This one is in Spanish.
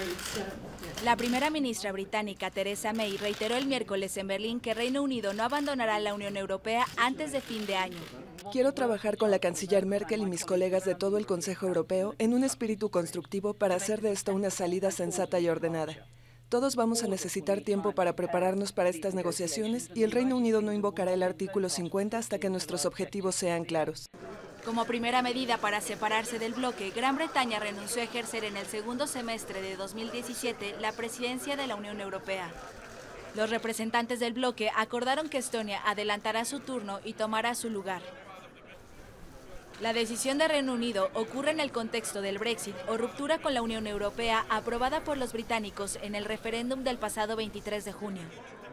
La primera ministra británica Theresa May reiteró el miércoles en Berlín que Reino Unido no abandonará la Unión Europea antes de fin de año. Quiero trabajar con la canciller Merkel y mis colegas de todo el Consejo Europeo en un espíritu constructivo para hacer de esto una salida sensata y ordenada. Todos vamos a necesitar tiempo para prepararnos para estas negociaciones y el Reino Unido no invocará el artículo 50 hasta que nuestros objetivos sean claros. Como primera medida para separarse del bloque, Gran Bretaña renunció a ejercer en el segundo semestre de 2017 la presidencia de la Unión Europea. Los representantes del bloque acordaron que Estonia adelantará su turno y tomará su lugar. La decisión de Reino Unido ocurre en el contexto del Brexit o ruptura con la Unión Europea aprobada por los británicos en el referéndum del pasado 23 de junio.